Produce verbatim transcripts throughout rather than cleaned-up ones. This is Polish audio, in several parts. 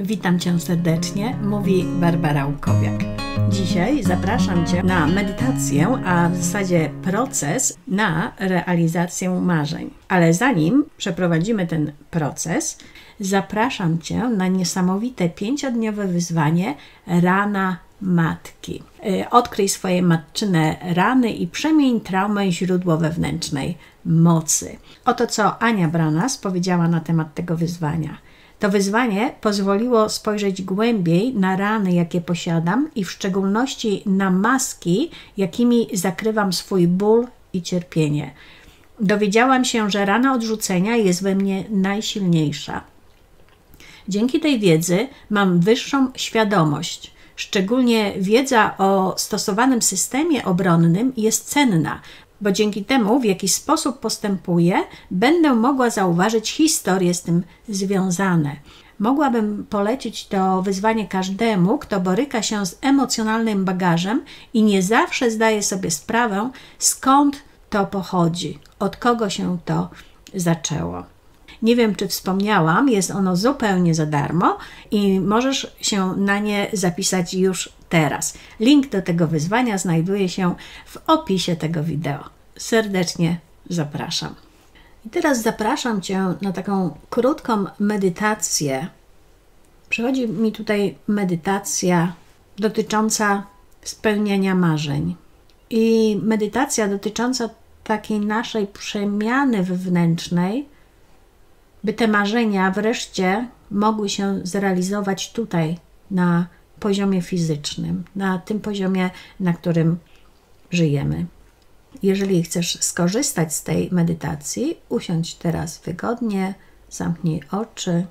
Witam Cię serdecznie, mówi Barbara Łukowiak. Dzisiaj zapraszam Cię na medytację, a w zasadzie proces na realizację marzeń. Ale zanim przeprowadzimy ten proces, zapraszam Cię na niesamowite pięciodniowe wyzwanie Rana Matki. Odkryj swoje matczyne rany i przemień traumę źródło wewnętrznej mocy. Oto co Ania Branas powiedziała na temat tego wyzwania. To wyzwanie pozwoliło spojrzeć głębiej na rany, jakie posiadam i w szczególności na maski, jakimi zakrywam swój ból i cierpienie. Dowiedziałam się, że rana odrzucenia jest we mnie najsilniejsza. Dzięki tej wiedzy mam wyższą świadomość. Szczególnie wiedza o stosowanym systemie obronnym jest cenna, bo dzięki temu, w jaki sposób postępuję, będę mogła zauważyć historie z tym związane. Mogłabym polecić to wyzwanie każdemu, kto boryka się z emocjonalnym bagażem i nie zawsze zdaje sobie sprawę, skąd to pochodzi, od kogo się to zaczęło. Nie wiem, czy wspomniałam, jest ono zupełnie za darmo i możesz się na nie zapisać już teraz. Link do tego wyzwania znajduje się w opisie tego wideo. Serdecznie zapraszam. I teraz zapraszam Cię na taką krótką medytację. Przychodzi mi tutaj medytacja dotycząca spełniania marzeń. I medytacja dotycząca takiej naszej przemiany wewnętrznej, by te marzenia wreszcie mogły się zrealizować tutaj, na poziomie fizycznym, na tym poziomie, na którym żyjemy. Jeżeli chcesz skorzystać z tej medytacji, usiądź teraz wygodnie, zamknij oczy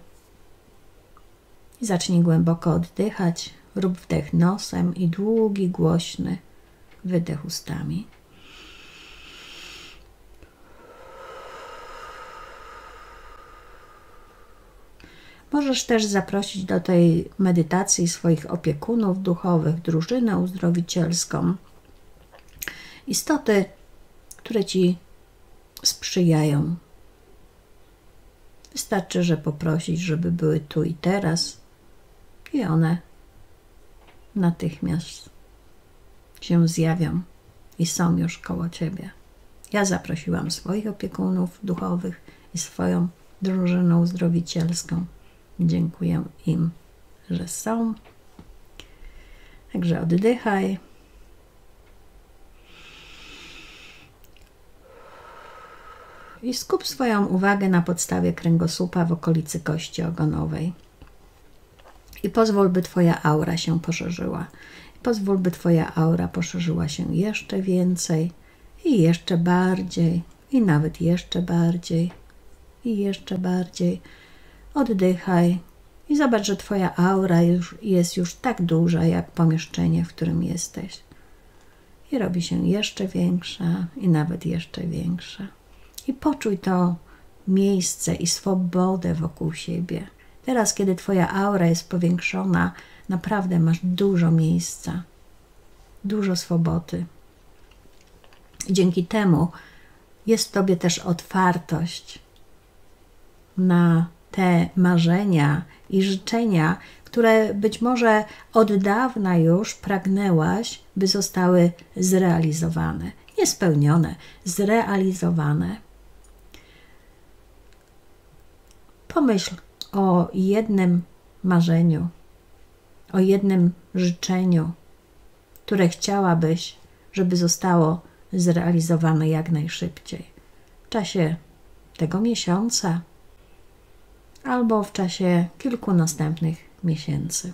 i zacznij głęboko oddychać. Rób wdech nosem i długi, głośny wydech ustami. Możesz też zaprosić do tej medytacji swoich opiekunów duchowych, drużynę uzdrowicielską, istoty, które Ci sprzyjają. Wystarczy, że poprosić, żeby były tu i teraz i one natychmiast się zjawią i są już koło Ciebie. Ja zaprosiłam swoich opiekunów duchowych i swoją drużynę uzdrowicielską. Dziękuję im, że są. Także oddychaj. I skup swoją uwagę na podstawie kręgosłupa w okolicy kości ogonowej. I pozwól, by Twoja aura się poszerzyła. I pozwól, by Twoja aura poszerzyła się jeszcze więcej i jeszcze bardziej, i nawet jeszcze bardziej, i jeszcze bardziej. Oddychaj i zobacz, że Twoja aura już, jest już tak duża, jak pomieszczenie, w którym jesteś. I robi się jeszcze większa i nawet jeszcze większa. I poczuj to miejsce i swobodę wokół siebie. Teraz, kiedy Twoja aura jest powiększona, naprawdę masz dużo miejsca, dużo swobody. I dzięki temu jest w Tobie też otwartość na te marzenia i życzenia, które być może od dawna już pragnęłaś, by zostały zrealizowane. Nie spełnione, zrealizowane. Pomyśl o jednym marzeniu, o jednym życzeniu, które chciałabyś, żeby zostało zrealizowane jak najszybciej. W czasie tego miesiąca, albo w czasie kilku następnych miesięcy.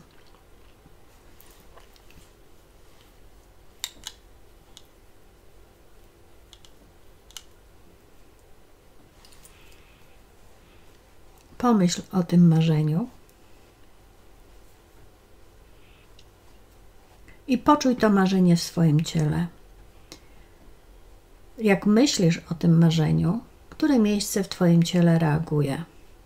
Pomyśl o tym marzeniu i poczuj to marzenie w swoim ciele. Jak myślisz o tym marzeniu, które miejsce w Twoim ciele reaguje?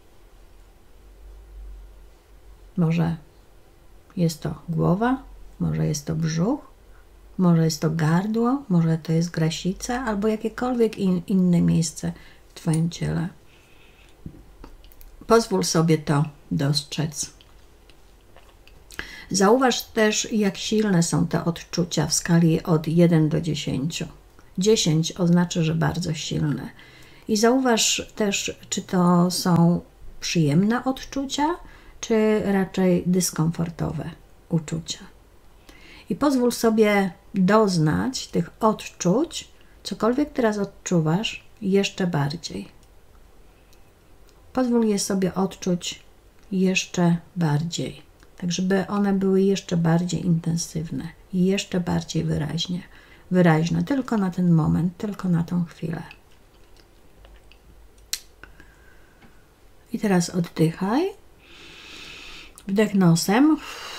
Może jest to głowa, może jest to brzuch, może jest to gardło, może to jest grasica albo jakiekolwiek in, inne miejsce w Twoim ciele. Pozwól sobie to dostrzec. Zauważ też, jak silne są te odczucia w skali od jeden do dziesięciu. dziesięć oznacza, że bardzo silne. I zauważ też, czy to są przyjemne odczucia, czy raczej dyskomfortowe uczucia. I pozwól sobie doznać tych odczuć, cokolwiek teraz odczuwasz, jeszcze bardziej. Pozwól je sobie odczuć jeszcze bardziej, tak żeby one były jeszcze bardziej intensywne i jeszcze bardziej wyraźnie, wyraźne, tylko na ten moment, tylko na tą chwilę. I teraz oddychaj. Wdech nosem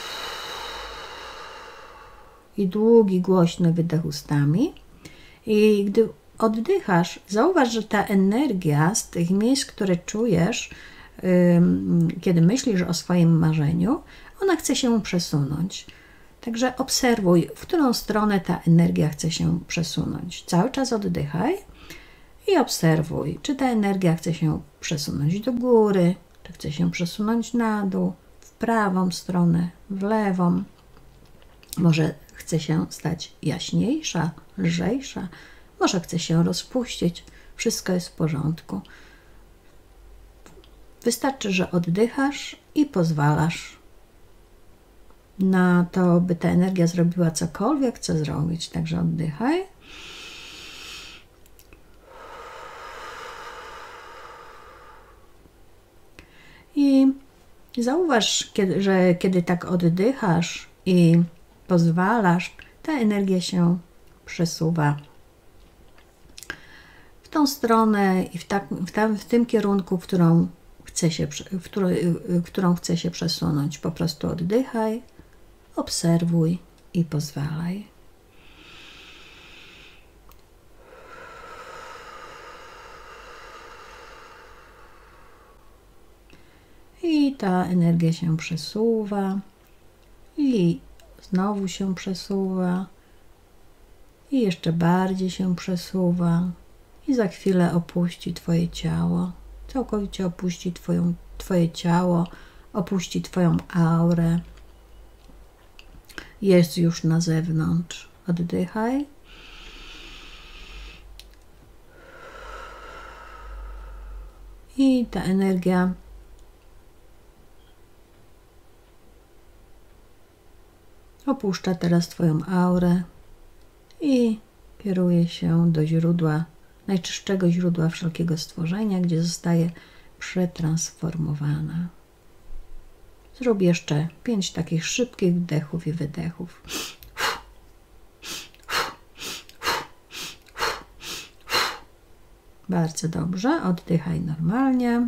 i długi, głośny wydech ustami. I gdy oddychasz, zauważ, że ta energia z tych miejsc, które czujesz, kiedy myślisz o swoim marzeniu, ona chce się przesunąć. Także obserwuj, w którą stronę ta energia chce się przesunąć. Cały czas oddychaj i obserwuj, czy ta energia chce się przesunąć do góry, czy chce się przesunąć na dół, w prawą stronę, w lewą. Może chce się stać jaśniejsza, lżejsza, może chce się rozpuścić. Wszystko jest w porządku. Wystarczy, że oddychasz i pozwalasz na to, by ta energia zrobiła cokolwiek chce zrobić. Także oddychaj. I zauważ, kiedy, że kiedy tak oddychasz i pozwalasz, ta energia się przesuwa w tą stronę i w, tak, w, tam, w tym kierunku, w którą chce się, w, którą, w którą chce się przesunąć. Po prostu oddychaj, obserwuj i pozwalaj. I ta energia się przesuwa i znowu się przesuwa i jeszcze bardziej się przesuwa i za chwilę opuści Twoje ciało. Całkowicie opuści twoją, Twoje ciało, opuści Twoją aurę. Jest już na zewnątrz. Oddychaj. I ta energia opuszcza teraz Twoją aurę i kieruje się do źródła, najczystszego źródła wszelkiego stworzenia, gdzie zostaje przetransformowana. Zrób jeszcze pięć takich szybkich wdechów i wydechów. Bardzo dobrze. Oddychaj normalnie.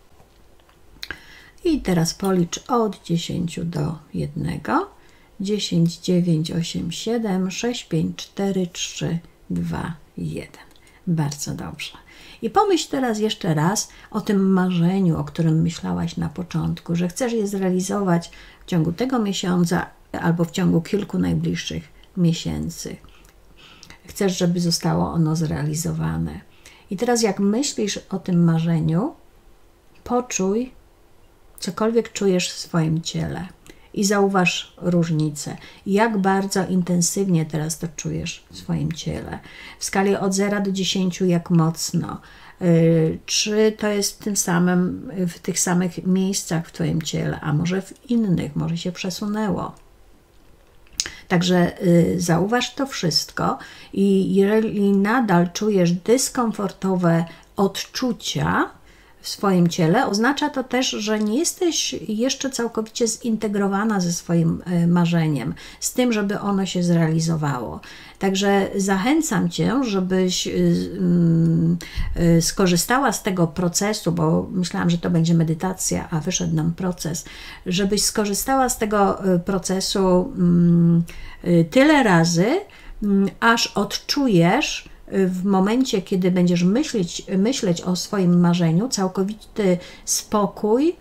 I teraz policz od dziesięciu do jednego. dziesięć, dziewięć, osiem, siedem, sześć, pięć, cztery, trzy, dwa, jeden. Bardzo dobrze. I pomyśl teraz jeszcze raz o tym marzeniu, o którym myślałaś na początku, że chcesz je zrealizować w ciągu tego miesiąca albo w ciągu kilku najbliższych miesięcy. Chcesz, żeby zostało ono zrealizowane. I teraz jak myślisz o tym marzeniu, poczuj, cokolwiek czujesz w swoim ciele. I zauważ różnicę. Jak bardzo intensywnie teraz to czujesz w swoim ciele. W skali od zera do dziesięciu jak mocno. Yy, czy to jest w tym samym, w tych samych miejscach w Twoim ciele, a może w innych, może się przesunęło. Także yy, zauważ to wszystko i jeżeli nadal czujesz dyskomfortowe odczucia w swoim ciele, oznacza to też, że nie jesteś jeszcze całkowicie zintegrowana ze swoim marzeniem, z tym, żeby ono się zrealizowało. Także zachęcam Cię, żebyś skorzystała z tego procesu, bo myślałam, że to będzie medytacja, a wyszedł nam proces, żebyś skorzystała z tego procesu tyle razy, aż odczujesz w momencie, kiedy będziesz myśleć, myśleć o swoim marzeniu, całkowity spokój,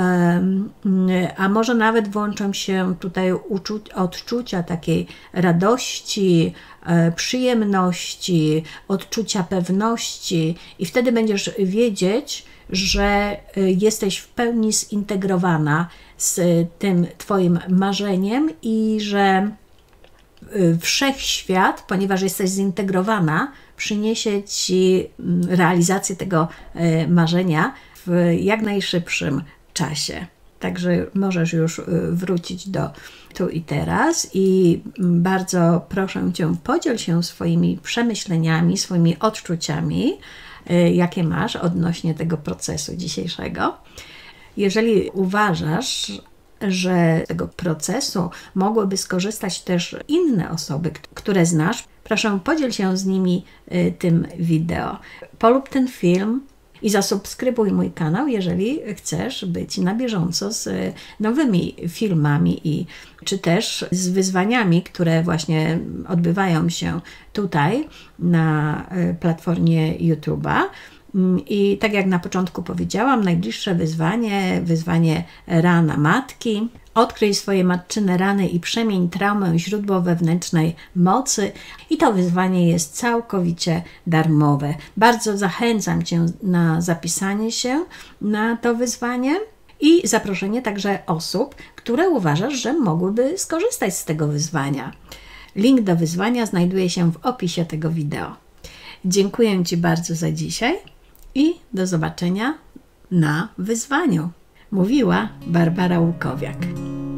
a może nawet włączą się tutaj odczucia takiej radości, przyjemności, odczucia pewności i wtedy będziesz wiedzieć, że jesteś w pełni zintegrowana z tym Twoim marzeniem i że wszechświat, ponieważ jesteś zintegrowana, przyniesie Ci realizację tego marzenia w jak najszybszym czasie. Także możesz już wrócić do tu i teraz i bardzo proszę Cię, podziel się swoimi przemyśleniami, swoimi odczuciami, jakie masz odnośnie tego procesu dzisiejszego. Jeżeli uważasz, że z tego procesu mogłyby skorzystać też inne osoby, które znasz, proszę, podziel się z nimi tym wideo. Polub ten film i zasubskrybuj mój kanał, jeżeli chcesz być na bieżąco z nowymi filmami i czy też z wyzwaniami, które właśnie odbywają się tutaj na platformie YouTube'a. I tak jak na początku powiedziałam, najbliższe wyzwanie, wyzwanie rana matki. Odkryj swoje matczyne rany i przemień traumę źródło wewnętrznej mocy. I to wyzwanie jest całkowicie darmowe. Bardzo zachęcam Cię na zapisanie się na to wyzwanie i zaproszenie także osób, które uważasz, że mogłyby skorzystać z tego wyzwania. Link do wyzwania znajduje się w opisie tego wideo. Dziękuję Ci bardzo za dzisiaj i do zobaczenia na wyzwaniu. Mówiła Barbara Łukowiak.